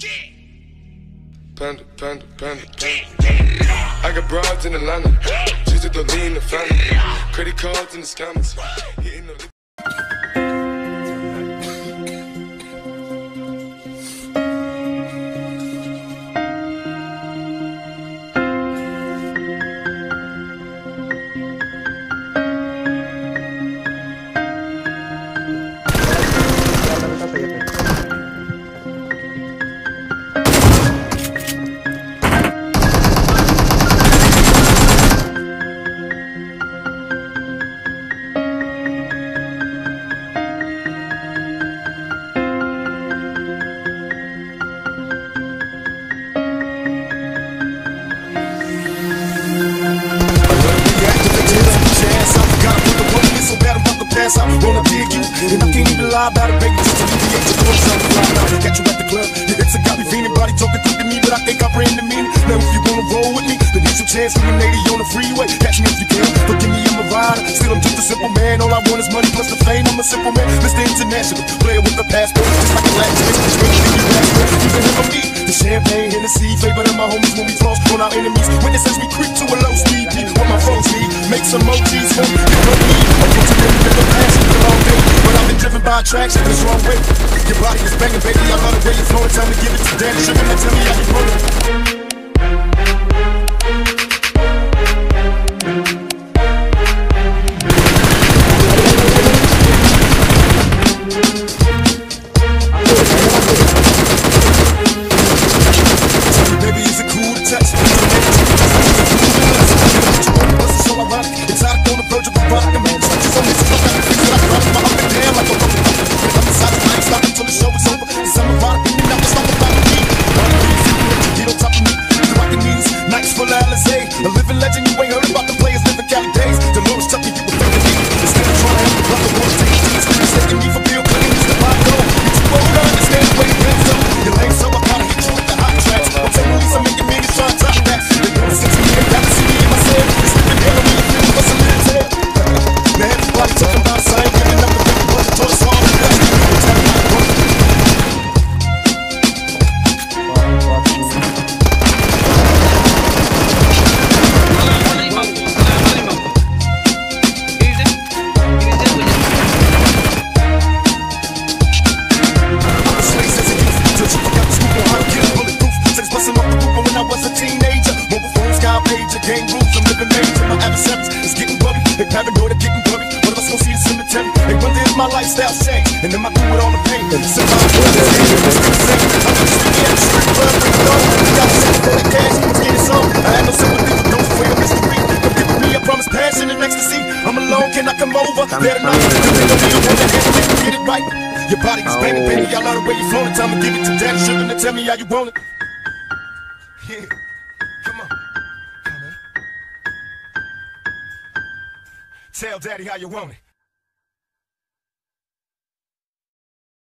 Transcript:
Panda, panda, panda, panda. I got broads in Atlanta, just to lean the family. Credit cards in the scammers. Hitting the I wanna dig you, and I can't even lie about it, baby. Just to alleviate your thoughts, I'm flying out and catch you at the club. Your hips got me feeling, body talking through to me, but I think I ran the meaning. Now if you wanna roll with me, then here's your chance, coming 80 on the freeway. Catch me if you can, but give me I'm a rider. Still I'm just a simple man, all I want is money plus the fame. I'm a simple man, Mr. International, player with a passport, just like a Latin. Even if I'm deep, the champagne, Hennessy, favorite of my homies when we floss on our enemies. Witnesses we creep to a low speed, what my folks need, make some emojis for me. But I've been driven by attraction, this wrong way. Your body is banging, baby, I love the way you're flowing. Time to give it to daddy, sugar, now tell me how you rolling. Baby, is it cool to touch? So ironic, it's out on the verge of a rock. A living legend, you ain't heard about the players living Cali days. Dolores Chucky, you were thinking me. Instead of trying to run the one take these, mistaking me for Bill Clinton, the pot go. You too old to understand the way it feels, though. You're lame, so I gotta hit you with the hot tracks. Don't take me, some make your millions try to top that. They know the 6 million, got to see me in my cell. You're slipping down on me, you're feeling what's a little tail. Man, everybody talking about us, I ain't giving up the paper, but the toilet's all the best. Tell me how you want it. Game rules, I'm living major. My adversaries is getting buggy. They paranoid of getting buggy. One of us gon' see the cemetery. They wonder if my lifestyle changed, and then I do it all the pain. Sometimes I'm just sticking at the street club, bring it on. Got to send for the cash, let's get it on. I had no sympathy for those afraid of mystery. Come get with me, I promise passion and ecstasy. I'm alone, can I come over? Better not, they don't need a woman, and get it right. Your body is banging, baby, I love the way you flown. Time to give it to daddy, sugar, and tell me how you want it. Yeah, come on. Tell daddy how you want it.